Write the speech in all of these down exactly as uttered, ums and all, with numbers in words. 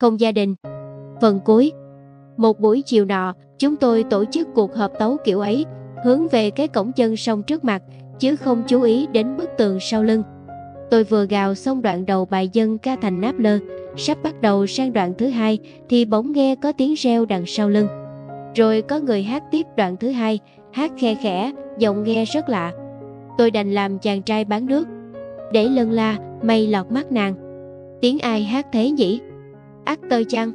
không gia đình. Phần cuối. Một buổi chiều nọ, chúng tôi tổ chức cuộc họp tấu kiểu ấy, hướng về cái cổng chân sông trước mặt, chứ không chú ý đến bức tường sau lưng. Tôi vừa gào xong đoạn đầu bài dân ca thành náp lơ, sắp bắt đầu sang đoạn thứ hai thì bỗng nghe có tiếng reo đằng sau lưng. Rồi có người hát tiếp đoạn thứ hai, hát khe khẽ, giọng nghe rất lạ. Tôi đành làm chàng trai bán nước, để lân la, mây lọt mắt nàng. Tiếng ai hát thế nhỉ? Actor chăng?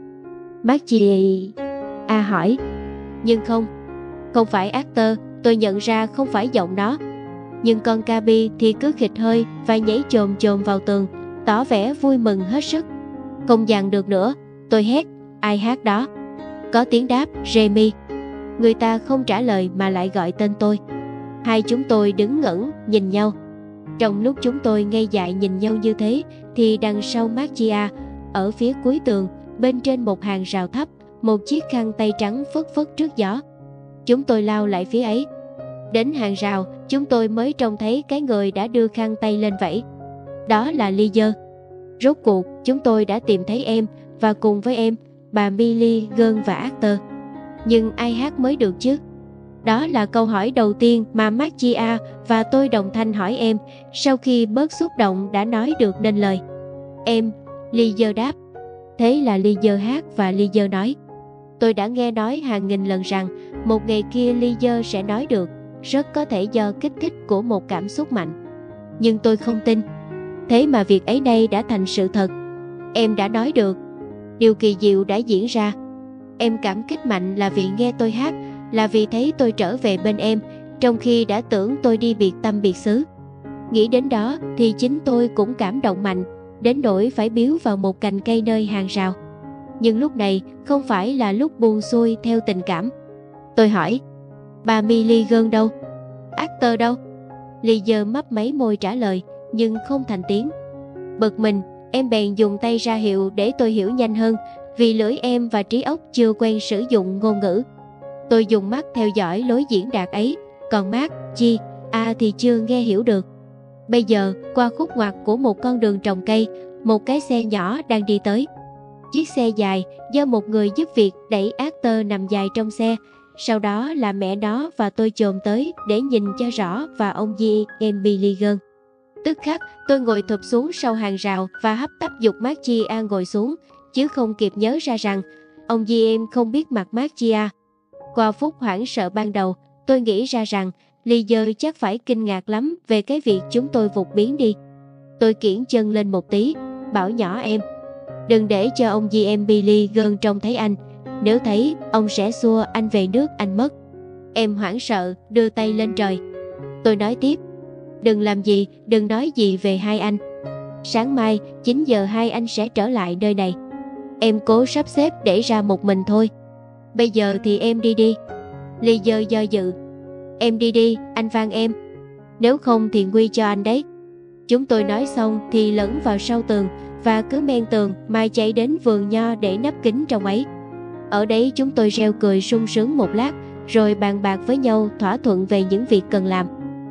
Margie A hỏi. Nhưng không, không phải actor, tôi nhận ra không phải giọng nó. Nhưng con Cabi thì cứ khịt hơi và nhảy chồm chồm vào tường, tỏ vẻ vui mừng hết sức. Không dằn được nữa, tôi hét, ai hát đó? Có tiếng đáp, Remy. Người ta không trả lời mà lại gọi tên tôi. Hai chúng tôi đứng ngẩn, nhìn nhau. Trong lúc chúng tôi ngây dại nhìn nhau như thế, thì đằng sau Margia, ở phía cuối tường, bên trên một hàng rào thấp, một chiếc khăn tay trắng phất phất trước gió. Chúng tôi lao lại phía ấy. Đến hàng rào, chúng tôi mới trông thấy cái người đã đưa khăn tay lên vẫy. Đó là Lizer. Rốt cuộc, chúng tôi đã tìm thấy em, và cùng với em, bà Millie, Gơn và Actor. Nhưng ai hát mới được chứ? Đó là câu hỏi đầu tiên mà Margia và tôi đồng thanh hỏi em, sau khi bớt xúc động đã nói được nên lời. Em, Lizer đáp. Thế là Lizer hát và Lizer nói. Tôi đã nghe nói hàng nghìn lần rằng một ngày kia Lizer sẽ nói được, rất có thể do kích thích của một cảm xúc mạnh. Nhưng tôi không tin. Thế mà việc ấy nay đã thành sự thật. Em đã nói được. Điều kỳ diệu đã diễn ra. Em cảm kích mạnh là vì nghe tôi hát, là vì thấy tôi trở về bên em, trong khi đã tưởng tôi đi biệt tâm biệt xứ. Nghĩ đến đó thì chính tôi cũng cảm động mạnh, đến nỗi phải biếu vào một cành cây nơi hàng rào. Nhưng lúc này không phải là lúc buông xuôi theo tình cảm. Tôi hỏi, bà Millie Gơn đâu? Actor đâu? Lizer mấp máy môi trả lời, nhưng không thành tiếng. Bực mình, em bèn dùng tay ra hiệu để tôi hiểu nhanh hơn, vì lưỡi em và trí óc chưa quen sử dụng ngôn ngữ. Tôi dùng mắt theo dõi lối diễn đạt ấy, còn Mark, Chi, A thì chưa nghe hiểu được. Bây giờ, qua khúc ngoặt của một con đường trồng cây, một cái xe nhỏ đang đi tới. Chiếc xe dài do một người giúp việc đẩy Actor nằm dài trong xe. Sau đó là mẹ nó và tôi chồm tới để nhìn cho rõ và ông G. em Billigan. Tức khắc, tôi ngồi thụp xuống sau hàng rào và hấp tấp giục Margia ngồi xuống, chứ không kịp nhớ ra rằng ông G. em không biết mặt Margia. Qua phút hoảng sợ ban đầu, tôi nghĩ ra rằng Lizer chắc phải kinh ngạc lắm về cái việc chúng tôi vụt biến đi. Tôi kiễng chân lên một tí, bảo nhỏ em, đừng để cho ông G. em Billigan trông thấy anh. Nếu thấy, ông sẽ xua anh về nước anh mất. Em hoảng sợ, đưa tay lên trời. Tôi nói tiếp, đừng làm gì, đừng nói gì về hai anh. Sáng mai, chín giờ hai anh sẽ trở lại nơi này. Em cố sắp xếp để ra một mình thôi. Bây giờ thì em đi đi. Lizer do dự. Em đi đi, anh van em. Nếu không thì nguy cho anh đấy. Chúng tôi nói xong thì lẫn vào sau tường, và cứ men tường mà chạy đến vườn nho để nấp kín trong ấy. Ở đấy chúng tôi reo cười sung sướng một lát, rồi bàn bạc với nhau thỏa thuận về những việc cần làm.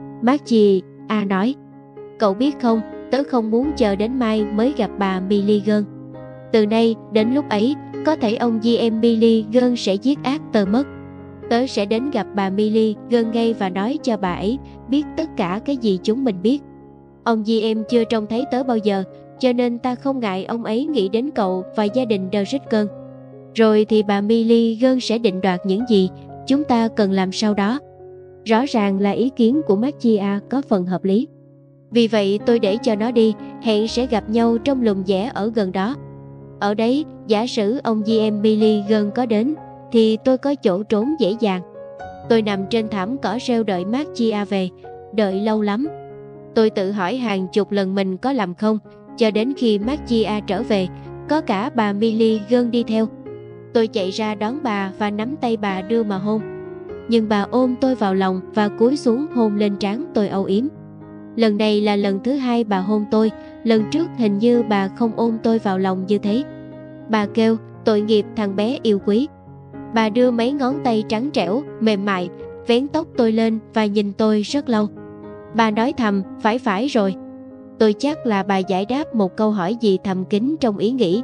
Margie A nói, cậu biết không, tớ không muốn chờ đến mai mới gặp bà Milligan. Từ nay đến lúc ấy, có thể ông G. em Milligan sẽ giết Actor mất. Tớ sẽ đến gặp bà Milligan ngay và nói cho bà ấy biết tất cả cái gì chúng mình biết. Ông G. em chưa trông thấy tớ bao giờ, cho nên ta không ngại ông ấy nghĩ đến cậu và gia đình Derrickon. Rồi thì bà Milligan sẽ định đoạt những gì chúng ta cần làm sau đó. Rõ ràng là ý kiến của Margia có phần hợp lý. Vì vậy tôi để cho nó đi, hẹn sẽ gặp nhau trong lùm dẻ ở gần đó. Ở đấy, giả sử ông G. em Milligan có đến, thì tôi có chỗ trốn dễ dàng. Tôi nằm trên thảm cỏ rêu đợi Margia về, đợi lâu lắm. Tôi tự hỏi hàng chục lần mình có làm không, cho đến khi Margia trở về, có cả bà Milligan đi theo. Tôi chạy ra đón bà và nắm tay bà đưa mà hôn. Nhưng bà ôm tôi vào lòng và cúi xuống hôn lên trán tôi âu yếm. Lần này là lần thứ hai bà hôn tôi, lần trước hình như bà không ôm tôi vào lòng như thế. Bà kêu, tội nghiệp thằng bé yêu quý. Bà đưa mấy ngón tay trắng trẻo, mềm mại, vén tóc tôi lên và nhìn tôi rất lâu. Bà nói thầm, phải phải rồi. Tôi chắc là bà giải đáp một câu hỏi gì thầm kín trong ý nghĩ,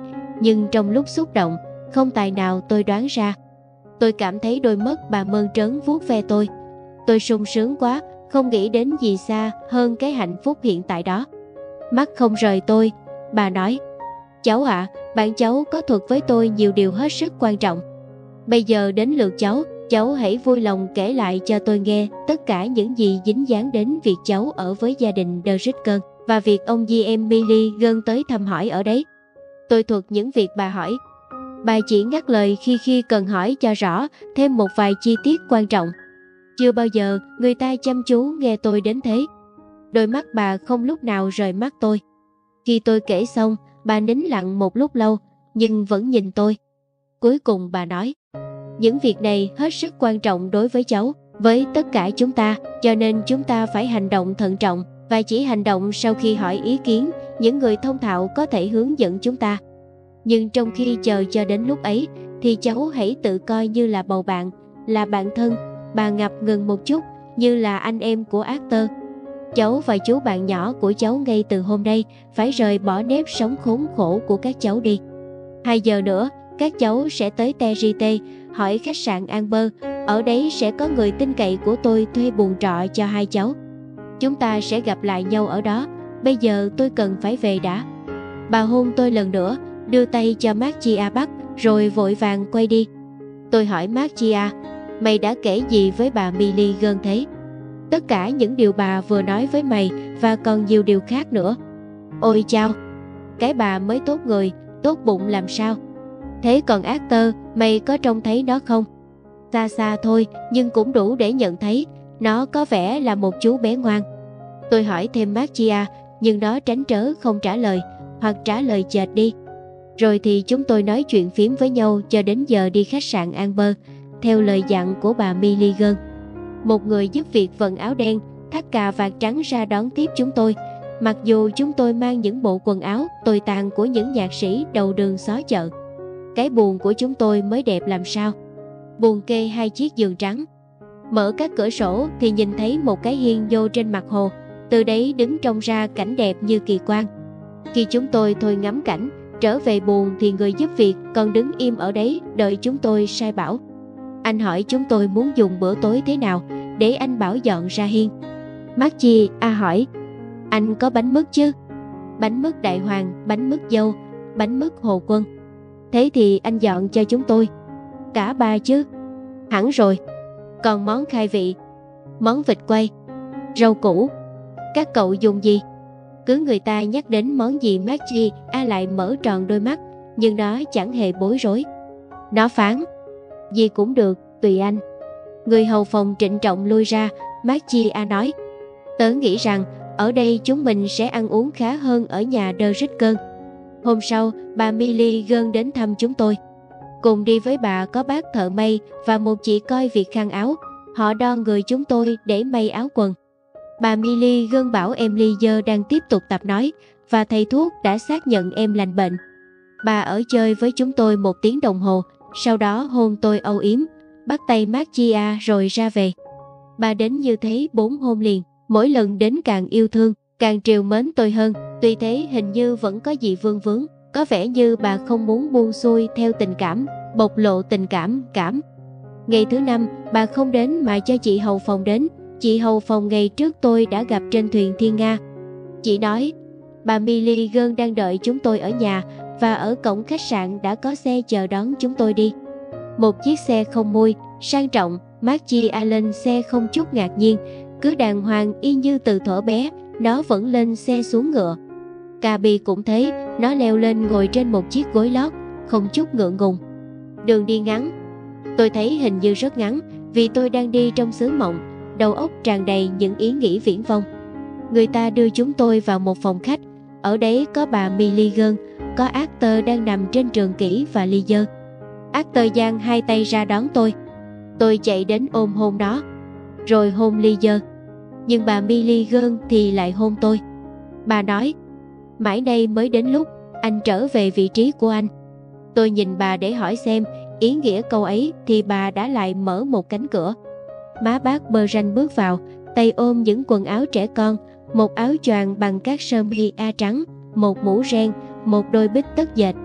nhưng trong lúc xúc động, không tài nào tôi đoán ra. Tôi cảm thấy đôi mắt bà mơn trớn vuốt ve tôi. Tôi sung sướng quá, không nghĩ đến gì xa hơn cái hạnh phúc hiện tại đó. Mắt không rời tôi, bà nói: cháu ạ, à, bạn cháu có thuật với tôi nhiều điều hết sức quan trọng. Bây giờ đến lượt cháu, cháu hãy vui lòng kể lại cho tôi nghe tất cả những gì dính dáng đến việc cháu ở với gia đình De Ricken và việc ông G M Milligan tới thăm hỏi ở đấy. Tôi thuật những việc bà hỏi. Bà chỉ ngắt lời khi khi cần hỏi cho rõ thêm một vài chi tiết quan trọng. Chưa bao giờ người ta chăm chú nghe tôi đến thế. Đôi mắt bà không lúc nào rời mắt tôi. Khi tôi kể xong, bà nín lặng một lúc lâu, nhưng vẫn nhìn tôi. Cuối cùng bà nói: những việc này hết sức quan trọng đối với cháu, với tất cả chúng ta, cho nên chúng ta phải hành động thận trọng và chỉ hành động sau khi hỏi ý kiến những người thông thạo có thể hướng dẫn chúng ta. Nhưng trong khi chờ cho đến lúc ấy, thì cháu hãy tự coi như là bầu bạn, là bạn thân. Bà ngập ngừng một chút, như là anh em của Arthur. Cháu và chú bạn nhỏ của cháu ngay từ hôm nay phải rời bỏ nếp sống khốn khổ của các cháu đi. Hai giờ nữa, các cháu sẽ tới Terite, hỏi khách sạn Amber. Ở đấy sẽ có người tin cậy của tôi thuê buồng trọ cho hai cháu. Chúng ta sẽ gặp lại nhau ở đó. Bây giờ tôi cần phải về đã. Bà hôn tôi lần nữa, đưa tay cho Marcia bắt, rồi vội vàng quay đi. Tôi hỏi Marcia: mày đã kể gì với bà Milligan thế? Tất cả những điều bà vừa nói với mày và còn nhiều điều khác nữa. Ôi chao, cái bà mới tốt người, tốt bụng làm sao? Thế còn Arthur, mày có trông thấy nó không? Xa xa thôi, nhưng cũng đủ để nhận thấy. Nó có vẻ là một chú bé ngoan. Tôi hỏi thêm Marcia, nhưng nó tránh trớ không trả lời, hoặc trả lời chệch đi. Rồi thì chúng tôi nói chuyện phím với nhau cho đến giờ đi khách sạn Amber, theo lời dặn của bà Milligan. Một người giúp việc vận áo đen, thắt cà vạt trắng ra đón tiếp chúng tôi. Mặc dù chúng tôi mang những bộ quần áo tồi tàn của những nhạc sĩ đầu đường xó chợ. Cái buồng của chúng tôi mới đẹp làm sao. Buồng kê hai chiếc giường trắng. Mở các cửa sổ thì nhìn thấy một cái hiên vô trên mặt hồ. Từ đấy đứng trông ra cảnh đẹp như kỳ quan. Khi chúng tôi thôi ngắm cảnh, trở về buồng thì người giúp việc còn đứng im ở đấy đợi chúng tôi sai bảo. Anh hỏi chúng tôi muốn dùng bữa tối thế nào để anh bảo dọn ra hiên. Marcia hỏi: anh có bánh mứt chứ? Bánh mứt đại hoàng, bánh mứt dâu, bánh mứt Hồ Quân. Thế thì anh dọn cho chúng tôi. Cả ba chứ? Hẳn rồi. Còn món khai vị, món vịt quay, rau củ, các cậu dùng gì? Cứ người ta nhắc đến món gì Marcia lại mở tròn đôi mắt, nhưng nó chẳng hề bối rối. Nó phán: gì cũng được, tùy anh. Người hầu phòng trịnh trọng lui ra. Marcia nói: tớ nghĩ rằng ở đây chúng mình sẽ ăn uống khá hơn ở nhà De Ricken. Hôm sau, bà Milligan đến thăm chúng tôi. Cùng đi với bà có bác thợ may và một chị coi việc khăn áo. Họ đo người chúng tôi để may áo quần. Bà Milligan bảo em Lizer đang tiếp tục tập nói và thầy thuốc đã xác nhận em lành bệnh. Bà ở chơi với chúng tôi một tiếng đồng hồ, sau đó hôn tôi âu yếm, bắt tay Marcia rồi ra về. Bà đến như thế bốn hôm liền, mỗi lần đến càng yêu thương, càng trìu mến tôi hơn. Tuy thế hình như vẫn có gì vương vướng, có vẻ như bà không muốn buông xuôi theo tình cảm, bộc lộ tình cảm cảm. Ngày thứ năm, bà không đến mà cho chị hầu phòng đến. Chị hầu phòng ngày trước tôi đã gặp trên thuyền Thiên Nga. Chị nói: bà Milligan đang đợi chúng tôi ở nhà và ở cổng khách sạn đã có xe chờ đón chúng tôi đi. Một chiếc xe không mui, sang trọng. Marcia lên xe không chút ngạc nhiên, cứ đàng hoàng y như từ thuở bé. Nó vẫn lên xe xuống ngựa. Gaby cũng thế, nó leo lên ngồi trên một chiếc gối lót, không chút ngượng ngùng. Đường đi ngắn. Tôi thấy hình như rất ngắn, vì tôi đang đi trong xứ mộng, đầu óc tràn đầy những ý nghĩ viển vông. Người ta đưa chúng tôi vào một phòng khách. Ở đấy có bà Milligan, có Arthur đang nằm trên trường kỷ và Lizer. Arthur giang hai tay ra đón tôi. Tôi chạy đến ôm hôn nó, rồi hôn Lizer. Nhưng bà Milligan thì lại hôn tôi. Bà nói: mãi đây mới đến lúc anh trở về vị trí của anh. Tôi nhìn bà để hỏi xem ý nghĩa câu ấy thì bà đã lại mở một cánh cửa. Má bác Berrand bước vào, tay ôm những quần áo trẻ con, một áo choàng bằng các sơ mi a trắng, một mũ ren, một đôi bít tất dệt.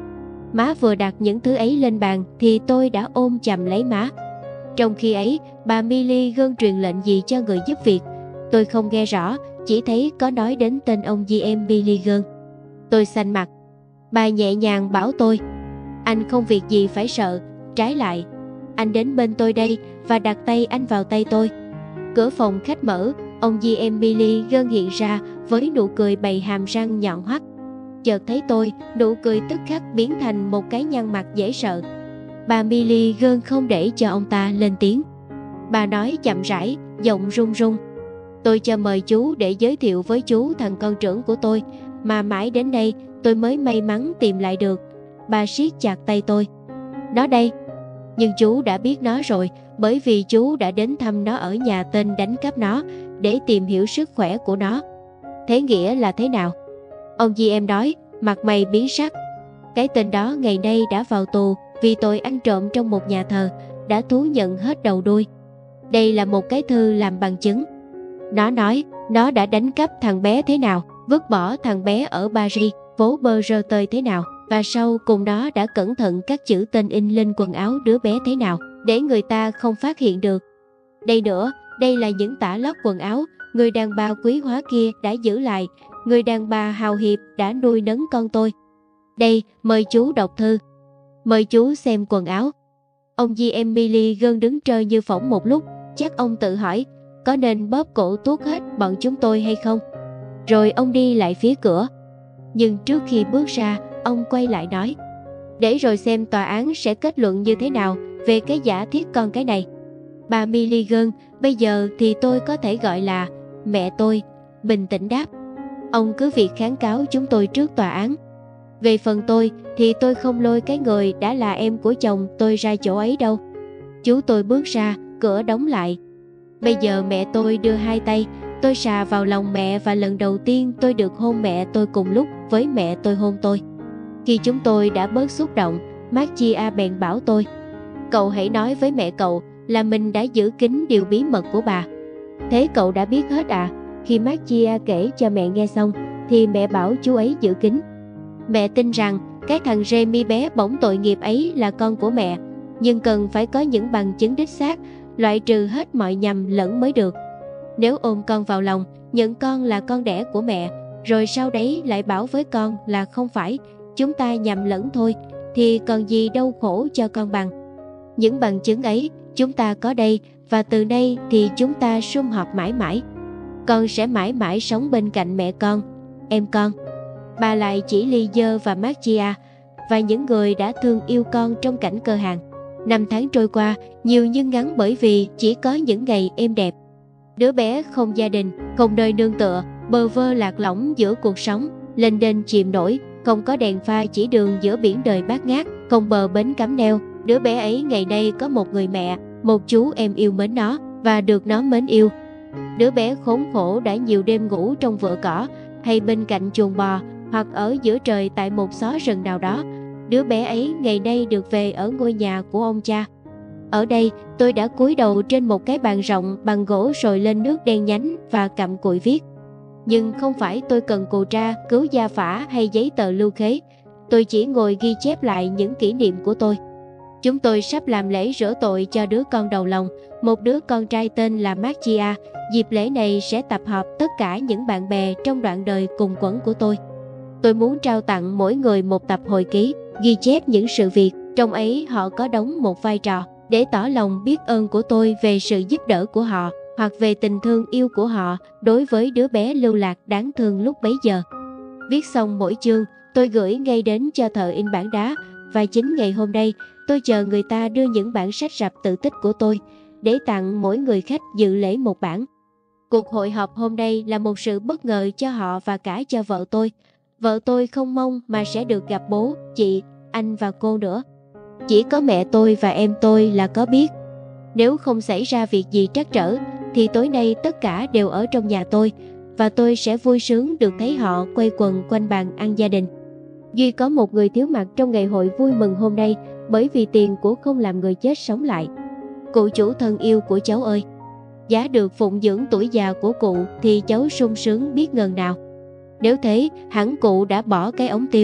Má vừa đặt những thứ ấy lên bàn thì tôi đã ôm chầm lấy má. Trong khi ấy, bà Millie Gơn truyền lệnh gì cho người giúp việc. Tôi không nghe rõ, chỉ thấy có nói đến tên ông giê em Billy Gơn. Tôi xanh mặt. Bà nhẹ nhàng bảo tôi, anh không việc gì phải sợ, trái lại, anh đến bên tôi đây và đặt tay anh vào tay tôi. Cửa phòng khách mở, ông giê em Billy Gơn hiện ra với nụ cười bày hàm răng nhọn hoắt. Chợt thấy tôi, nụ cười tức khắc biến thành một cái nhăn mặt dễ sợ. Bà Millie Gơn không để cho ông ta lên tiếng. Bà nói chậm rãi, giọng run run. Tôi cho mời chú để giới thiệu với chú thằng con trưởng của tôi, mà mãi đến đây tôi mới may mắn tìm lại được. Bà siết chặt tay tôi. Nó đây. Nhưng chú đã biết nó rồi, bởi vì chú đã đến thăm nó ở nhà tên đánh cắp nó để tìm hiểu sức khỏe của nó. Thế nghĩa là thế nào? Ông giê em nói, mặt mày biến sắc. Cái tên đó ngày nay đã vào tù vì tội ăn trộm trong một nhà thờ, đã thú nhận hết đầu đuôi. Đây là một cái thư làm bằng chứng. Nó nói nó đã đánh cắp thằng bé thế nào, vứt bỏ thằng bé ở Paris, phố Berger thế nào, và sau cùng nó đã cẩn thận các chữ tên in lên quần áo đứa bé thế nào, để người ta không phát hiện được. Đây nữa, đây là những tả lót quần áo người đàn bà quý hóa kia đã giữ lại, người đàn bà hào hiệp đã nuôi nấng con tôi. Đây, mời chú đọc thư. Mời chú xem quần áo. Ông giê em Billy Gơn đứng trơ như phỏng một lúc, chắc ông tự hỏi, có nên bóp cổ tuốt hết bọn chúng tôi hay không? Rồi ông đi lại phía cửa. Nhưng trước khi bước ra, ông quay lại nói, để rồi xem tòa án sẽ kết luận như thế nào về cái giả thiết con cái này. Bà Millie Gơn, bây giờ thì tôi có thể gọi là mẹ tôi, bình tĩnh đáp, ông cứ việc kháng cáo chúng tôi trước tòa án. Về phần tôi thì tôi không lôi cái người đã là em của chồng tôi ra chỗ ấy đâu. Chú tôi bước ra, cửa đóng lại. Bây giờ mẹ tôi đưa hai tay, tôi sà vào lòng mẹ và lần đầu tiên tôi được hôn mẹ tôi cùng lúc với mẹ tôi hôn tôi. Khi chúng tôi đã bớt xúc động, Marcia bèn bảo tôi, cậu hãy nói với mẹ cậu là mình đã giữ kín điều bí mật của bà. Thế cậu đã biết hết à? Khi Marcia kể cho mẹ nghe xong thì mẹ bảo chú ấy giữ kín. Mẹ tin rằng cái thằng Remy bé bỏng tội nghiệp ấy là con của mẹ, nhưng cần phải có những bằng chứng đích xác, loại trừ hết mọi nhầm lẫn mới được. Nếu ôm con vào lòng, nhận con là con đẻ của mẹ, rồi sau đấy lại bảo với con là không phải, chúng ta nhầm lẫn thôi, thì còn gì đau khổ cho con bằng. Những bằng chứng ấy chúng ta có đây, và từ nay thì chúng ta sum họp mãi mãi. Con sẽ mãi mãi sống bên cạnh mẹ con, em con. Bà lại chỉ Lizer và Marcia và những người đã thương yêu con trong cảnh cơ hàng. Năm tháng trôi qua, nhiều nhưng ngắn bởi vì chỉ có những ngày êm đẹp. Đứa bé không gia đình, không nơi nương tựa, bơ vơ lạc lõng giữa cuộc sống, lênh đênh chìm nổi, không có đèn pha chỉ đường giữa biển đời bát ngát, không bờ bến cắm neo. Đứa bé ấy ngày nay có một người mẹ, một chú em yêu mến nó và được nó mến yêu. Đứa bé khốn khổ đã nhiều đêm ngủ trong vựa cỏ hay bên cạnh chuồng bò, hoặc ở giữa trời tại một xó rừng nào đó. Đứa bé ấy ngày nay được về ở ngôi nhà của ông cha. Ở đây, tôi đã cúi đầu trên một cái bàn rộng bằng gỗ sồi lên nước đen nhánh và cặm cụi viết. Nhưng không phải tôi cần cù tra, cứu gia phả hay giấy tờ lưu khế. Tôi chỉ ngồi ghi chép lại những kỷ niệm của tôi. Chúng tôi sắp làm lễ rửa tội cho đứa con đầu lòng, một đứa con trai tên là Marcia. Dịp lễ này sẽ tập hợp tất cả những bạn bè trong đoạn đời cùng quẫn của tôi. Tôi muốn trao tặng mỗi người một tập hồi ký, ghi chép những sự việc, trong ấy họ có đóng một vai trò, để tỏ lòng biết ơn của tôi về sự giúp đỡ của họ, hoặc về tình thương yêu của họ đối với đứa bé lưu lạc đáng thương lúc bấy giờ. Viết xong mỗi chương, tôi gửi ngay đến cho thợ in bản đá, và chính ngày hôm nay, tôi chờ người ta đưa những bản sách rập tự tích của tôi, để tặng mỗi người khách dự lễ một bản. Cuộc hội họp hôm nay là một sự bất ngờ cho họ và cả cho vợ tôi. Vợ tôi không mong mà sẽ được gặp bố, chị, anh và cô nữa. Chỉ có mẹ tôi và em tôi là có biết. Nếu không xảy ra việc gì trắc trở, thì tối nay tất cả đều ở trong nhà tôi, và tôi sẽ vui sướng được thấy họ quây quần quanh bàn ăn gia đình. Duy có một người thiếu mặt trong ngày hội vui mừng hôm nay, bởi vì tiền của không làm người chết sống lại. Cụ chủ thân yêu của cháu ơi! Giá được phụng dưỡng tuổi già của cụ thì cháu sung sướng biết ngần nào. Nếu thế, hẳn cụ đã bỏ cái ống tiêu,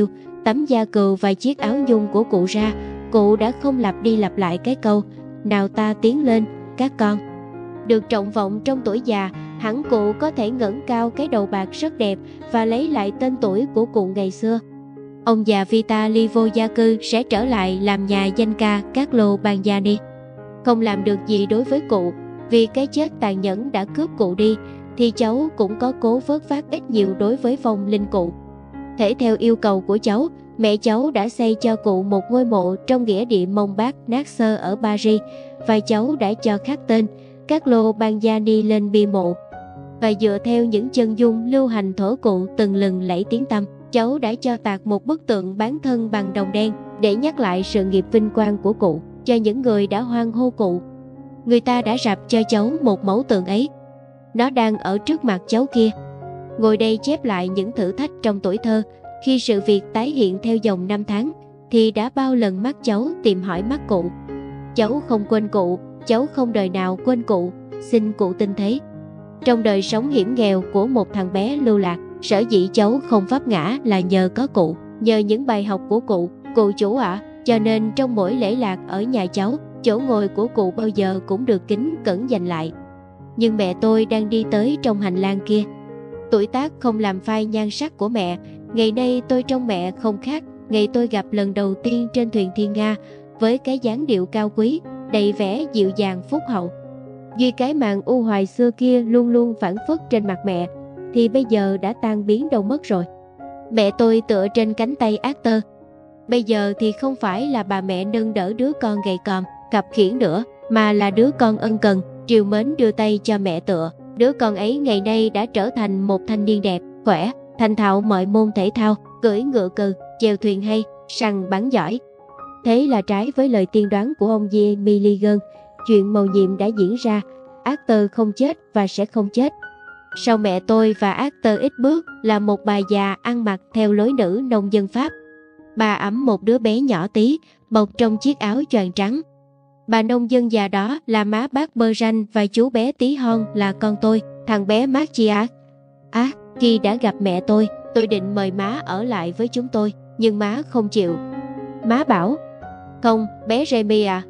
tấm da cừu và chiếc áo nhung của cụ ra, cụ đã không lặp đi lặp lại cái câu nào ta tiến lên, các con. Được trọng vọng trong tuổi già, hẳn cụ có thể ngẩng cao cái đầu bạc rất đẹp và lấy lại tên tuổi của cụ ngày xưa. Ông già Vitali Voyaku sẽ trở lại làm nhà danh ca Carlo Bangiani. Không làm được gì đối với cụ, vì cái chết tàn nhẫn đã cướp cụ đi, thì cháu cũng có cố vớt vát ít nhiều đối với vong linh cụ. Thể theo yêu cầu của cháu, mẹ cháu đã xây cho cụ một ngôi mộ trong nghĩa địa Mông Bác Naxos ở Paris, và cháu đã cho khắc tên Carlo Bangiani lên bia mộ. Và dựa theo những chân dung lưu hành thổ cụ từng lừng lẫy tiếng tăm, cháu đã cho tạc một bức tượng bán thân bằng đồng đen để nhắc lại sự nghiệp vinh quang của cụ cho những người đã hoan hô cụ. Người ta đã rạp cho cháu một mẫu tượng ấy. Nó đang ở trước mặt cháu kia. Ngồi đây chép lại những thử thách trong tuổi thơ, khi sự việc tái hiện theo dòng năm tháng, thì đã bao lần mắt cháu tìm hỏi mắt cụ. Cháu không quên cụ, cháu không đời nào quên cụ, xin cụ tin thế. Trong đời sống hiểm nghèo của một thằng bé lưu lạc, sở dĩ cháu không vấp ngã là nhờ có cụ, nhờ những bài học của cụ. Cụ chủ ạ, à, cho nên trong mỗi lễ lạc ở nhà cháu, chỗ ngồi của cụ bao giờ cũng được kính cẩn dành lại. Nhưng mẹ tôi đang đi tới trong hành lang kia. Tuổi tác không làm phai nhan sắc của mẹ. Ngày nay tôi trông mẹ không khác ngày tôi gặp lần đầu tiên trên thuyền Thiên Nga, với cái dáng điệu cao quý, đầy vẻ dịu dàng phúc hậu. Duy cái màn u hoài xưa kia luôn luôn phảng phất trên mặt mẹ, thì bây giờ đã tan biến đâu mất rồi. Mẹ tôi tựa trên cánh tay Arthur. Bây giờ thì không phải là bà mẹ nâng đỡ đứa con gầy còm, cặp khiển nữa, mà là đứa con ân cần, trìu mến đưa tay cho mẹ tựa. Đứa con ấy ngày nay đã trở thành một thanh niên đẹp, khỏe, thành thạo mọi môn thể thao, cưỡi ngựa cừ, chèo thuyền hay, săn bắn giỏi. Thế là trái với lời tiên đoán của ông J. Milligan, chuyện mầu nhiệm đã diễn ra. Arthur không chết và sẽ không chết. Sau mẹ tôi và Arthur ít bước là một bà già ăn mặc theo lối nữ nông dân Pháp. Bà ẵm một đứa bé nhỏ tí, bọc trong chiếc áo choàng trắng. Bà nông dân già đó là má bác Bertrand và chú bé tí hon là con tôi, thằng bé Matthias. À, khi đã gặp mẹ tôi, tôi định mời má ở lại với chúng tôi, nhưng má không chịu. Má bảo, không, bé Remy à.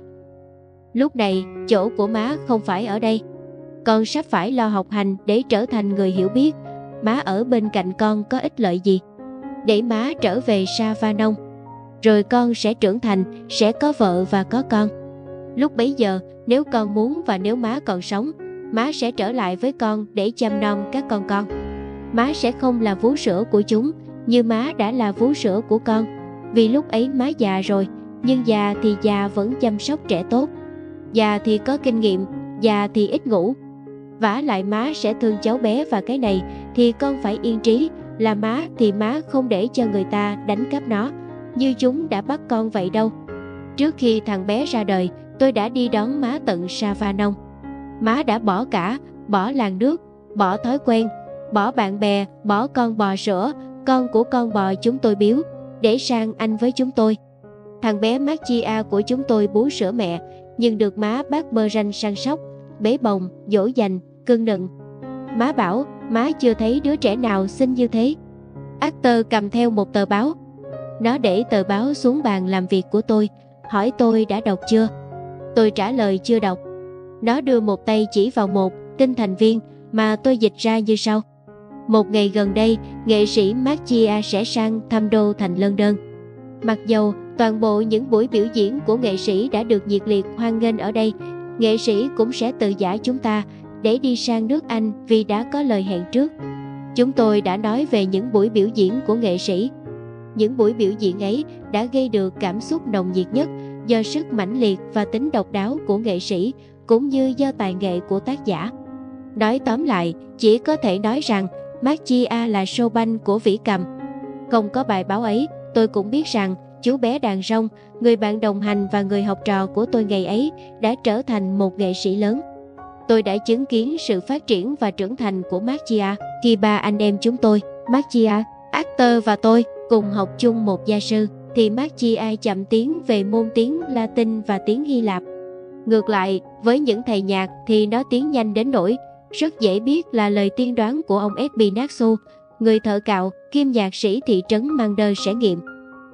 Lúc này, chỗ của má không phải ở đây. Con sắp phải lo học hành để trở thành người hiểu biết. Má ở bên cạnh con có ích lợi gì? Để má trở về Savanon. Rồi con sẽ trưởng thành, sẽ có vợ và có con. Lúc bấy giờ, nếu con muốn và nếu má còn sống, má sẽ trở lại với con để chăm nom các con con. Má sẽ không là vú sữa của chúng, như má đã là vú sữa của con. Vì lúc ấy má già rồi, nhưng già thì già vẫn chăm sóc trẻ tốt. Già thì có kinh nghiệm, già thì ít ngủ. Vả lại má sẽ thương cháu bé, và cái này thì con phải yên trí, là má thì má không để cho người ta đánh cắp nó, như chúng đã bắt con vậy đâu. Trước khi thằng bé ra đời, tôi đã đi đón má tận Savanon. Má đã bỏ cả, bỏ làng nước, bỏ thói quen, bỏ bạn bè, bỏ con bò sữa, con của con bò chúng tôi biếu, để sang anh với chúng tôi. Thằng bé Machia của chúng tôi bú sữa mẹ, nhưng được má bác Bertrand săn sóc, bế bồng, dỗ dành, cưng nựng. Má bảo, má chưa thấy đứa trẻ nào xinh như thế. Arthur cầm theo một tờ báo. Nó để tờ báo xuống bàn làm việc của tôi, hỏi tôi đã đọc chưa. Tôi trả lời chưa đọc. Nó đưa một tay chỉ vào một tinh thành viên mà tôi dịch ra như sau. Một ngày gần đây, nghệ sĩ Machia sẽ sang thăm đô thành London. Mặc dầu toàn bộ những buổi biểu diễn của nghệ sĩ đã được nhiệt liệt hoan nghênh ở đây, nghệ sĩ cũng sẽ tự giải chúng ta để đi sang nước Anh vì đã có lời hẹn trước. Chúng tôi đã nói về những buổi biểu diễn của nghệ sĩ. Những buổi biểu diễn ấy đã gây được cảm xúc nồng nhiệt nhất do sức mãnh liệt và tính độc đáo của nghệ sĩ, cũng như do tài nghệ của tác giả. Nói tóm lại, chỉ có thể nói rằng Machia là Chopin của vĩ cầm. Không có bài báo ấy, tôi cũng biết rằng chú bé đàn rông, người bạn đồng hành và người học trò của tôi ngày ấy, đã trở thành một nghệ sĩ lớn. Tôi đã chứng kiến sự phát triển và trưởng thành của Machia khi ba anh em chúng tôi, Machia, Arthur và tôi, cùng học chung một gia sư, thì Machia chậm tiến về môn tiếng Latin và tiếng Hy Lạp. Ngược lại, với những thầy nhạc thì nó tiến nhanh đến nỗi rất dễ biết là lời tiên đoán của ông Espinazo, người thợ cạo, kiêm nhạc sĩ thị trấn Mander sẽ nghiệm.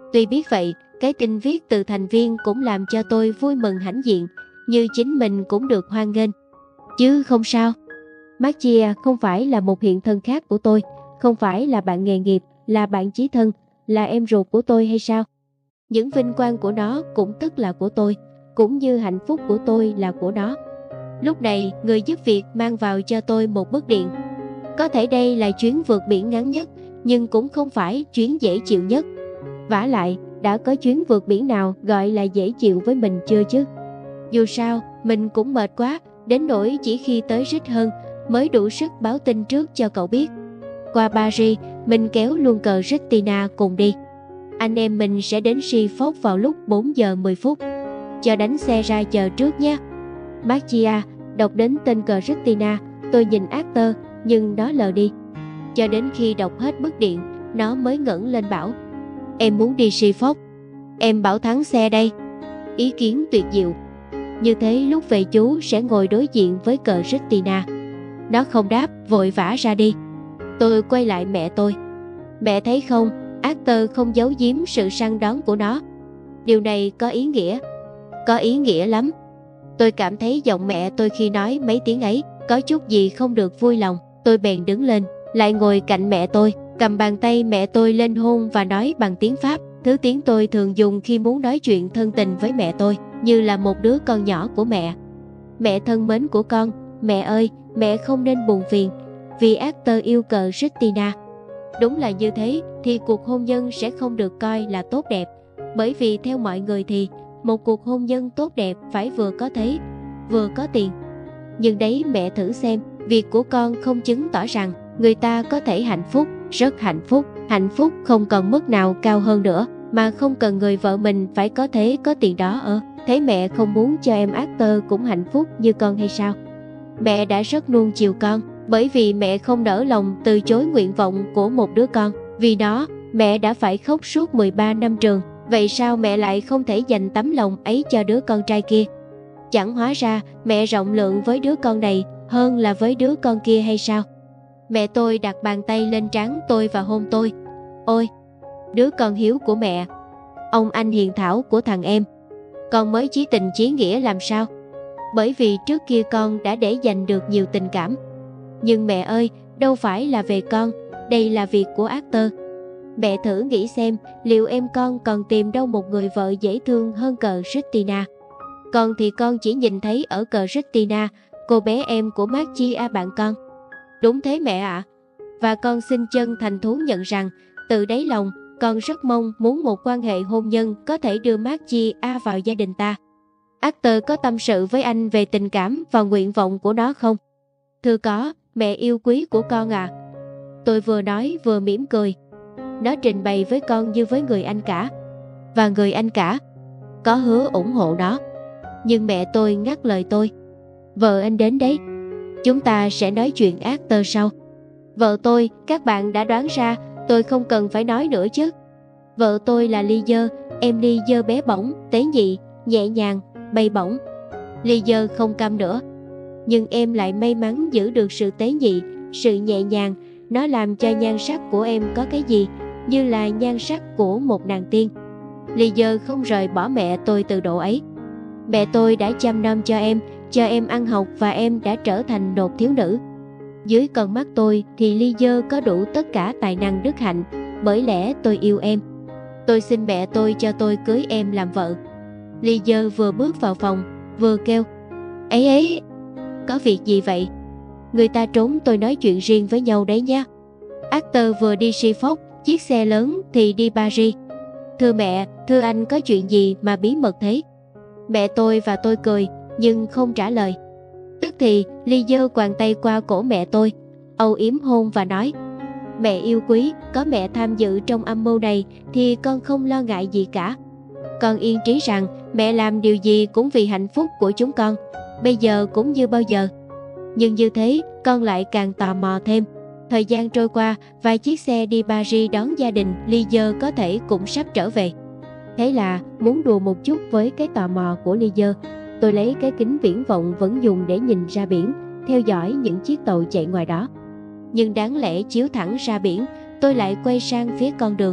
Tuy biết vậy, cái tin viết từ thành viên cũng làm cho tôi vui mừng hãnh diện, như chính mình cũng được hoan nghênh. Chứ không sao. Marcia không phải là một hiện thân khác của tôi, không phải là bạn nghề nghiệp, là bạn chí thân, là em ruột của tôi hay sao? Những vinh quang của nó cũng tức là của tôi, cũng như hạnh phúc của tôi là của nó. Lúc này, người giúp việc mang vào cho tôi một bức điện. Có thể đây là chuyến vượt biển ngắn nhất, nhưng cũng không phải chuyến dễ chịu nhất. Vả lại, đã có chuyến vượt biển nào gọi là dễ chịu với mình chưa chứ? Dù sao, mình cũng mệt quá, đến nỗi chỉ khi tới rít hơn mới đủ sức báo tin trước cho cậu biết. Qua Paris, mình kéo luôn cờ Christina cùng đi. Anh em mình sẽ đến Seaford vào lúc bốn giờ mười phút. Cho đánh xe ra chờ trước nhé. Marcia đọc đến tên cờ Christina, tôi nhìn Arthur nhưng nó lờ đi. Cho đến khi đọc hết bức điện, nó mới ngẩng lên bảo: Em muốn đi Seaford. Em bảo thắng xe đây. Ý kiến tuyệt diệu. Như thế lúc về chú sẽ ngồi đối diện với cờ Christina. Nó không đáp, vội vã ra đi. Tôi quay lại mẹ tôi. Mẹ thấy không, Arthur không giấu giếm sự săn đón của nó. Điều này có ý nghĩa. Có ý nghĩa lắm. Tôi cảm thấy giọng mẹ tôi khi nói mấy tiếng ấy có chút gì không được vui lòng. Tôi bèn đứng lên, lại ngồi cạnh mẹ tôi, cầm bàn tay mẹ tôi lên hôn và nói bằng tiếng Pháp, thứ tiếng tôi thường dùng khi muốn nói chuyện thân tình với mẹ tôi, như là một đứa con nhỏ của mẹ. Mẹ thân mến của con, mẹ ơi, mẹ không nên buồn phiền, vì Arthur yêu cờ Christina. Đúng là như thế thì cuộc hôn nhân sẽ không được coi là tốt đẹp, bởi vì theo mọi người thì một cuộc hôn nhân tốt đẹp phải vừa có thế, vừa có tiền. Nhưng đấy mẹ thử xem, việc của con không chứng tỏ rằng người ta có thể hạnh phúc, rất hạnh phúc, hạnh phúc không còn mức nào cao hơn nữa, mà không cần người vợ mình phải có thế có tiền đó ở. Thế mẹ không muốn cho em Arthur cũng hạnh phúc như con hay sao? Mẹ đã rất nuông chiều con, bởi vì mẹ không nỡ lòng từ chối nguyện vọng của một đứa con. Vì nó, mẹ đã phải khóc suốt mười ba năm trường. Vậy sao mẹ lại không thể dành tấm lòng ấy cho đứa con trai kia? Chẳng hóa ra mẹ rộng lượng với đứa con này hơn là với đứa con kia hay sao? Mẹ tôi đặt bàn tay lên trán tôi và hôn tôi. Ôi, đứa con hiếu của mẹ, ông anh hiền thảo của thằng em, con mới chí tình chí nghĩa làm sao? Bởi vì trước kia con đã để dành được nhiều tình cảm. Nhưng mẹ ơi, đâu phải là về con, đây là việc của Arthur. Mẹ thử nghĩ xem, liệu em con còn tìm đâu một người vợ dễ thương hơn cờ Christina? Con thì con chỉ nhìn thấy ở cờ Christina, cô bé em của Marcia bạn con. Đúng thế mẹ ạ. Và con xin chân thành thú nhận rằng, từ đáy lòng, con rất mong muốn một quan hệ hôn nhân có thể đưa Marcia vào gia đình ta. Arthur có tâm sự với anh về tình cảm và nguyện vọng của nó không? Thưa có, mẹ yêu quý của con à. Tôi vừa nói vừa mỉm cười. Nó trình bày với con như với người anh cả. Và người anh cả có hứa ủng hộ nó. Nhưng mẹ tôi ngắt lời tôi. Vợ anh đến đấy. Chúng ta sẽ nói chuyện Arthur sau. Vợ tôi, các bạn đã đoán ra, tôi không cần phải nói nữa chứ. Vợ tôi là Lizzie, em Lizzie bé bỏng, tế nhị, nhẹ nhàng, bay bổng. Lizzie không cam nữa. Nhưng em lại may mắn giữ được sự tế nhị, sự nhẹ nhàng. Nó làm cho nhan sắc của em có cái gì như là nhan sắc của một nàng tiên. Lizzie không rời bỏ mẹ tôi từ độ ấy. Mẹ tôi đã chăm nom cho em, cho em ăn học và em đã trở thành một thiếu nữ. Dưới con mắt tôi thì Lizzie có đủ tất cả tài năng đức hạnh, bởi lẽ tôi yêu em. Tôi xin mẹ tôi cho tôi cưới em làm vợ. Lizzie vừa bước vào phòng, vừa kêu: Ấy ấy, có việc gì vậy? Người ta trốn tôi nói chuyện riêng với nhau đấy nha. Arthur vừa đi Seaford, chiếc xe lớn thì đi Paris. Thưa mẹ, thưa anh, có chuyện gì mà bí mật thế? Mẹ tôi và tôi cười, nhưng không trả lời. Tức thì, Lizzie quàng tay qua cổ mẹ tôi, âu yếm hôn và nói: Mẹ yêu quý, có mẹ tham dự trong âm mưu này thì con không lo ngại gì cả. Con yên trí rằng mẹ làm điều gì cũng vì hạnh phúc của chúng con, bây giờ cũng như bao giờ. Nhưng như thế, con lại càng tò mò thêm. Thời gian trôi qua và chiếc xe đi Paris đón gia đình Lizzie có thể cũng sắp trở về. Thế là muốn đùa một chút với cái tò mò của Lizzie, tôi lấy cái kính viễn vọng vẫn dùng để nhìn ra biển, theo dõi những chiếc tàu chạy ngoài đó. Nhưng đáng lẽ chiếu thẳng ra biển, tôi lại quay sang phía con đường.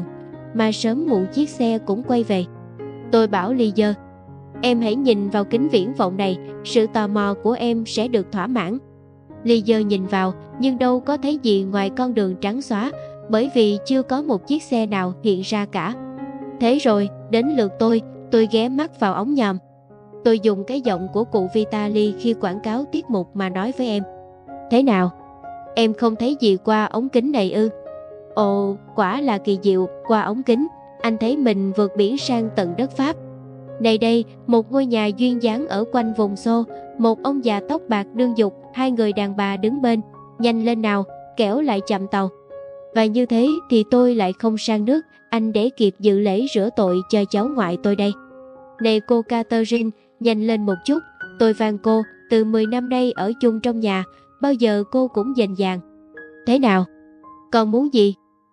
mà sớm muộn chiếc xe cũng quay về. Tôi bảo Ly Dơ, em hãy nhìn vào kính viễn vọng này, sự tò mò của em sẽ được thỏa mãn. Ly Dơ nhìn vào nhưng đâu có thấy gì ngoài con đường trắng xóa, bởi vì chưa có một chiếc xe nào hiện ra cả. Thế rồi, đến lượt tôi, tôi ghé mắt vào ống nhòm. Tôi dùng cái giọng của cụ Vitaly khi quảng cáo tiết mục mà nói với em. Thế nào? Em không thấy gì qua ống kính này ư? Ồ, quả là kỳ diệu, qua ống kính, anh thấy mình vượt biển sang tận đất Pháp. Này đây, một ngôi nhà duyên dáng ở quanh vùng xô, một ông già tóc bạc đương dục, hai người đàn bà đứng bên. Nhanh lên nào, kẻo lại chậm tàu. Và như thế thì tôi lại không sang nước, anh để kịp dự lễ rửa tội cho cháu ngoại tôi đây. Này cô Catherine, nhanh lên một chút, tôi van cô, từ mười năm nay ở chung trong nhà, bao giờ cô cũng dành dàng. Thế nào? Con muốn gì?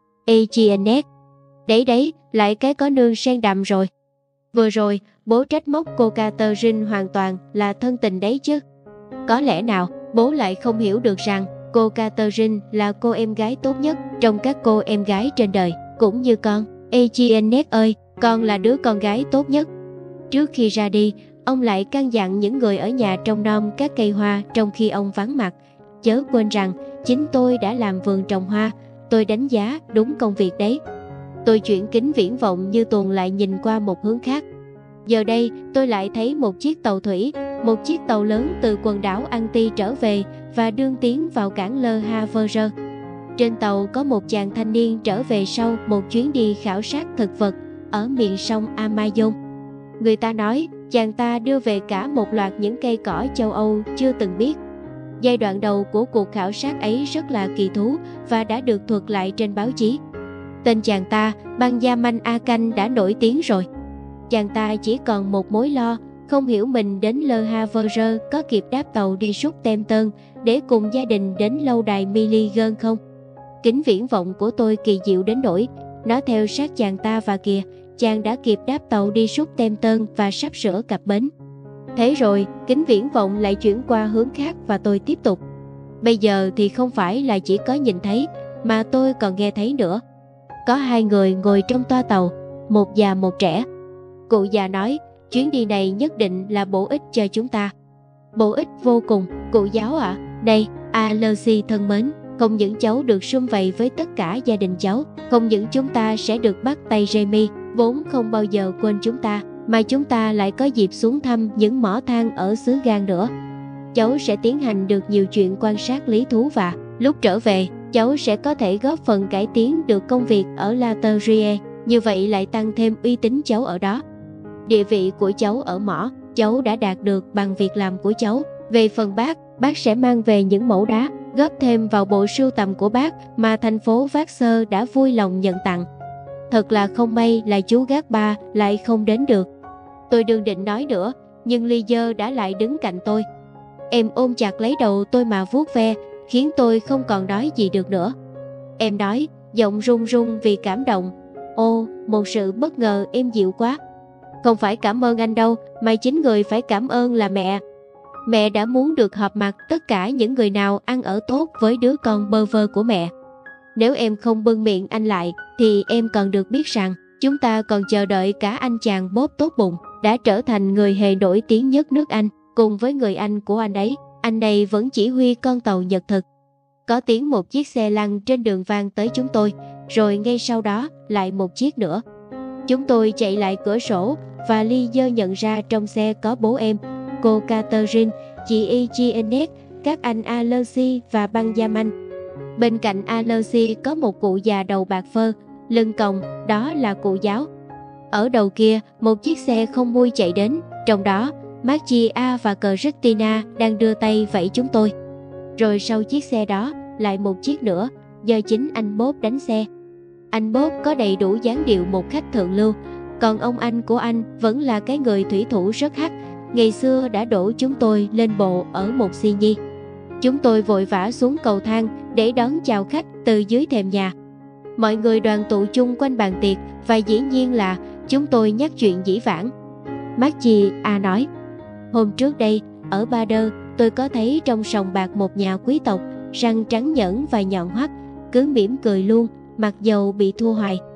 Agnes. Đấy đấy, lại cái có nương sen đầm rồi. Vừa rồi, bố trách móc cô Catherine hoàn toàn là thân tình đấy chứ. Có lẽ nào, bố lại không hiểu được rằng cô Catherine là cô em gái tốt nhất trong các cô em gái trên đời, cũng như con. Agnes ơi, con là đứa con gái tốt nhất. Trước khi ra đi, ông lại căn dặn những người ở nhà trông nom các cây hoa trong khi ông vắng mặt. Chớ quên rằng, chính tôi đã làm vườn trồng hoa, tôi đánh giá đúng công việc đấy. Tôi chuyển kính viễn vọng như tuồn lại nhìn qua một hướng khác. Giờ đây, tôi lại thấy một chiếc tàu thủy, một chiếc tàu lớn từ quần đảo Anti trở về và đương tiến vào cảng Le Havre. Trên tàu có một chàng thanh niên trở về sau một chuyến đi khảo sát thực vật ở miền sông Amazon. Người ta nói, chàng ta đưa về cả một loạt những cây cỏ châu Âu chưa từng biết. Giai đoạn đầu của cuộc khảo sát ấy rất là kỳ thú và đã được thuật lại trên báo chí. Tên chàng ta, Benjamin Akan, đã nổi tiếng rồi. Chàng ta chỉ còn một mối lo, không hiểu mình đến Le Havre có kịp đáp tàu đi Southampton để cùng gia đình đến lâu đài Milligan không. Kính viễn vọng của tôi kỳ diệu đến nỗi nó theo sát chàng ta, và kìa, chàng đã kịp đáp tàu đi Southampton và sắp sửa cập bến. Thế rồi, kính viễn vọng lại chuyển qua hướng khác và tôi tiếp tục. Bây giờ thì không phải là chỉ có nhìn thấy, mà tôi còn nghe thấy nữa. Có hai người ngồi trong toa tàu, một già một trẻ. Cụ già nói, chuyến đi này nhất định là bổ ích cho chúng ta. Bổ ích vô cùng, cụ giáo ạ. À? Này, Alexi thân mến, không những cháu được sum vầy với tất cả gia đình cháu, không những chúng ta sẽ được bắt tay Jamie, vốn không bao giờ quên chúng ta, mà chúng ta lại có dịp xuống thăm những mỏ than ở xứ Gan nữa. Cháu sẽ tiến hành được nhiều chuyện quan sát lý thú và lúc trở về, cháu sẽ có thể góp phần cải tiến được công việc ở La Terre, như vậy lại tăng thêm uy tín cháu ở đó. Địa vị của cháu ở mỏ, cháu đã đạt được bằng việc làm của cháu. Về phần bác, bác sẽ mang về những mẫu đá, góp thêm vào bộ sưu tầm của bác mà thành phố Vác Sơ đã vui lòng nhận tặng. Thật là không may là chú Gác Ba lại không đến được. Tôi đương định nói nữa, nhưng Ly Dơ đã lại đứng cạnh tôi. Em ôm chặt lấy đầu tôi mà vuốt ve, khiến tôi không còn nói gì được nữa. Em nói, giọng run run vì cảm động. Ô, một sự bất ngờ êm dịu quá. Không phải cảm ơn anh đâu, mà chính người phải cảm ơn là mẹ. Mẹ đã muốn được họp mặt tất cả những người nào ăn ở tốt với đứa con bơ vơ của mẹ. Nếu em không bưng miệng anh lại, thì em còn được biết rằng chúng ta còn chờ đợi cả anh chàng Bob tốt bụng, đã trở thành người hề nổi tiếng nhất nước Anh. Cùng với người anh của anh ấy, anh này vẫn chỉ huy con tàu nhật thực. Có tiếng một chiếc xe lăn trên đường vang tới chúng tôi, rồi ngay sau đó lại một chiếc nữa. Chúng tôi chạy lại cửa sổ và Ly Dơ nhận ra trong xe có bố em, cô Catherine, chị Agnes, các anh Alexi và Benjamin. Bên cạnh Alexi có một cụ già đầu bạc phơ, lưng còng, đó là cụ giáo. Ở đầu kia, một chiếc xe không mui chạy đến, trong đó Marcia và Christina đang đưa tay vẫy chúng tôi. Rồi sau chiếc xe đó, lại một chiếc nữa, do chính anh Bob đánh xe. Anh Bob có đầy đủ dáng điệu một khách thượng lưu, còn ông anh của anh vẫn là cái người thủy thủ rất hắc, ngày xưa đã đổ chúng tôi lên bộ ở một xi nhi. Chúng tôi vội vã xuống cầu thang để đón chào khách từ dưới thềm nhà. Mọi người đoàn tụ chung quanh bàn tiệc và dĩ nhiên là chúng tôi nhắc chuyện dĩ vãng. Marcia nói, hôm trước đây, ở Ba Đơ, tôi có thấy trong sòng bạc một nhà quý tộc, răng trắng nhẫn và nhọn hoắt, cứ mỉm cười luôn, mặc dầu bị thua hoài.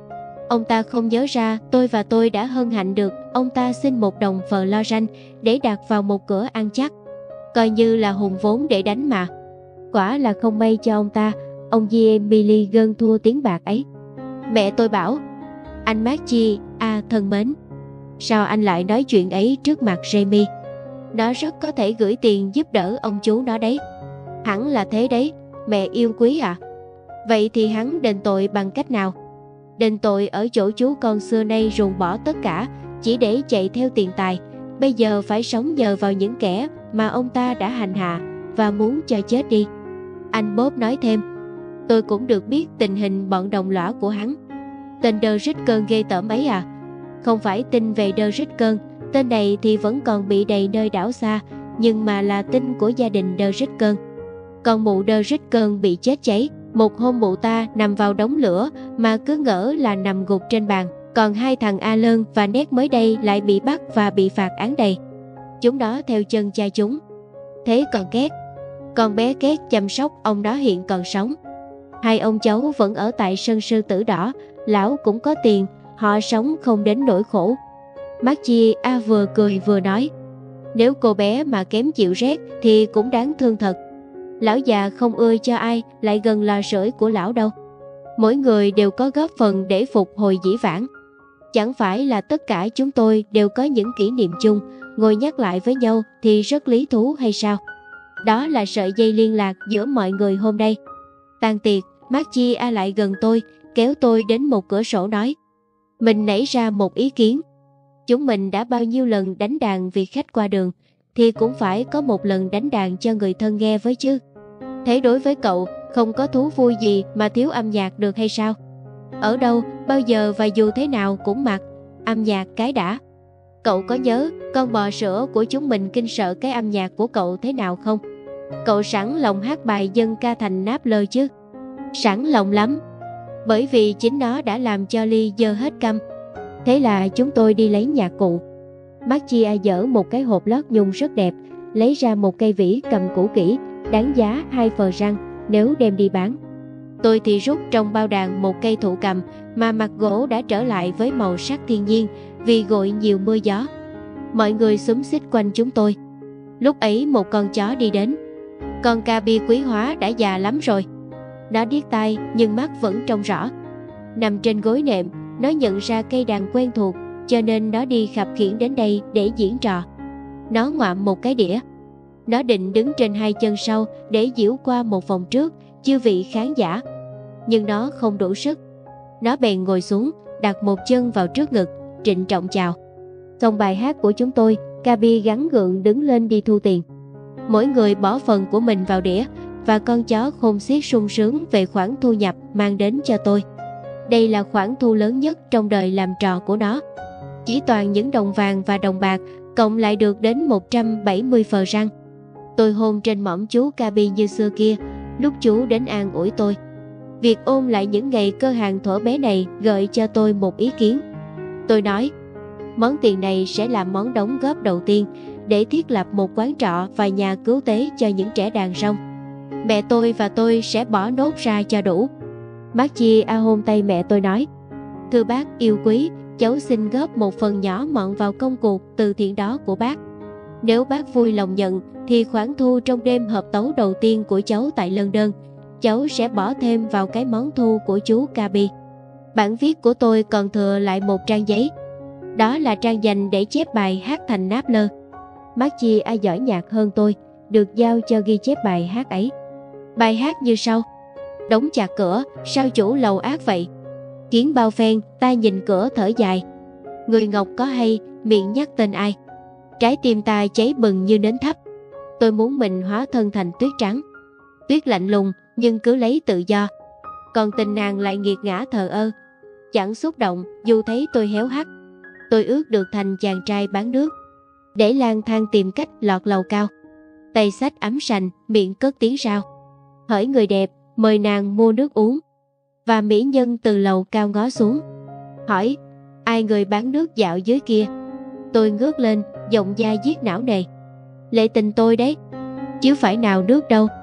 Ông ta không nhớ ra tôi và tôi đã hân hạnh được ông ta xin một đồng phờ lo ranh để đặt vào một cửa ăn chắc. Coi như là hùng vốn để đánh mà. Quả là không may cho ông ta, ông Jie Milligan thua tiếng bạc ấy. Mẹ tôi bảo, anh Margie, à thân mến, sao anh lại nói chuyện ấy trước mặt Jamie? Nó rất có thể gửi tiền giúp đỡ ông chú nó đấy. Hẳn là thế đấy, mẹ yêu quý ạ. À? Vậy thì hắn đền tội bằng cách nào? Đền tội ở chỗ chú con xưa nay ruồng bỏ tất cả, chỉ để chạy theo tiền tài. Bây giờ phải sống nhờ vào những kẻ mà ông ta đã hành hạ và muốn cho chết đi. Anh Bob nói thêm, tôi cũng được biết tình hình bọn đồng lõa của hắn. Tên Đơ Rít Cơn ghê tởm ấy à? Không phải tin về Đơ Rít Cơn, tên này thì vẫn còn bị đầy nơi đảo xa, nhưng mà là tin của gia đình Đơ Rít Cơn. Còn mụ Đơ Rít Cơn bị chết cháy, một hôm mụ ta nằm vào đống lửa mà cứ ngỡ là nằm gục trên bàn. Còn hai thằng Alan và Ned mới đây lại bị bắt và bị phạt án đầy. Chúng đó theo chân cha chúng. Thế còn Két, con bé Két chăm sóc ông đó hiện còn sống. Hai ông cháu vẫn ở tại sân sư tử đỏ, lão cũng có tiền, họ sống không đến nỗi khổ. Margie A vừa cười vừa nói, nếu cô bé mà kém chịu rét thì cũng đáng thương thật. Lão già không ưa cho ai lại gần lò sưởi của lão đâu. Mỗi người đều có góp phần để phục hồi dĩ vãng. Chẳng phải là tất cả chúng tôi đều có những kỷ niệm chung, ngồi nhắc lại với nhau thì rất lý thú hay sao? Đó là sợi dây liên lạc giữa mọi người hôm nay. Tan tiệc, Margie A lại gần tôi, kéo tôi đến một cửa sổ nói, mình nảy ra một ý kiến. Chúng mình đã bao nhiêu lần đánh đàn vì khách qua đường, thì cũng phải có một lần đánh đàn cho người thân nghe với chứ. Thế đối với cậu, không có thú vui gì mà thiếu âm nhạc được hay sao? Ở đâu, bao giờ và dù thế nào cũng mặc âm nhạc cái đã. Cậu có nhớ con bò sữa của chúng mình kinh sợ cái âm nhạc của cậu thế nào không? Cậu sẵn lòng hát bài dân ca thành náp lơ chứ? Sẵn lòng lắm. Bởi vì chính nó đã làm cho Ly dơ hết căm. Thế là chúng tôi đi lấy nhạc cụ. Margie dở một cái hộp lót nhung rất đẹp, lấy ra một cây vỉ cầm cũ kỹ, đáng giá hai phờ răng nếu đem đi bán. Tôi thì rút trong bao đàn một cây thụ cầm mà mặt gỗ đã trở lại với màu sắc thiên nhiên vì gội nhiều mưa gió. Mọi người xúm xít quanh chúng tôi. Lúc ấy một con chó đi đến. Con Cabi quý hóa đã già lắm rồi. Nó điếc tai nhưng mắt vẫn trông rõ. Nằm trên gối nệm, nó nhận ra cây đàn quen thuộc, cho nên nó đi khập khiễng đến đây để diễn trò. Nó ngoạm một cái đĩa. Nó định đứng trên hai chân sau để giễu qua một vòng trước chư vị khán giả, nhưng nó không đủ sức. Nó bèn ngồi xuống, đặt một chân vào trước ngực, trịnh trọng chào. Xong bài hát của chúng tôi, Cabi gắng gượng đứng lên đi thu tiền. Mỗi người bỏ phần của mình vào đĩa, và con chó khôn xiết sung sướng về khoản thu nhập mang đến cho tôi. Đây là khoản thu lớn nhất trong đời làm trò của nó. Chỉ toàn những đồng vàng và đồng bạc, cộng lại được đến một trăm bảy mươi phờ răng. Tôi hôn trên mỏm chú Cabi như xưa kia, lúc chú đến an ủi tôi. Việc ôn lại những ngày cơ hàng thuở bé này gợi cho tôi một ý kiến. Tôi nói, món tiền này sẽ là món đóng góp đầu tiên để thiết lập một quán trọ và nhà cứu tế cho những trẻ đàn rong. Mẹ tôi và tôi sẽ bỏ nốt ra cho đủ. Margie A hôn tay mẹ tôi nói, thưa bác yêu quý, cháu xin góp một phần nhỏ mọn vào công cuộc từ thiện đó của bác. Nếu bác vui lòng nhận, thì khoản thu trong đêm hợp tấu đầu tiên của cháu tại London, cháu sẽ bỏ thêm vào cái món thu của chú Cabi. Bản viết của tôi còn thừa lại một trang giấy. Đó là trang dành để chép bài hát thành náp lơ. Margie A giỏi nhạc hơn tôi, được giao cho ghi chép bài hát ấy. Bài hát như sau. Đóng chặt cửa, sao chủ lầu ác vậy? Kiến bao phen, ta nhìn cửa thở dài. Người ngọc có hay, miệng nhắc tên ai? Trái tim ta cháy bừng như nến thấp. Tôi muốn mình hóa thân thành tuyết trắng. Tuyết lạnh lùng, nhưng cứ lấy tự do. Còn tình nàng lại nghiệt ngã thờ ơ. Chẳng xúc động, dù thấy tôi héo hắt. Tôi ước được thành chàng trai bán nước, để lang thang tìm cách lọt lầu cao. Tay xách ấm sành, miệng cất tiếng rao. Hỡi người đẹp, mời nàng mua nước uống. Và mỹ nhân từ lầu cao ngó xuống, hỏi, ai người bán nước dạo dưới kia? Tôi ngước lên, giọng da diết não nề. Lệ tình tôi đấy, chứ phải nào nước đâu.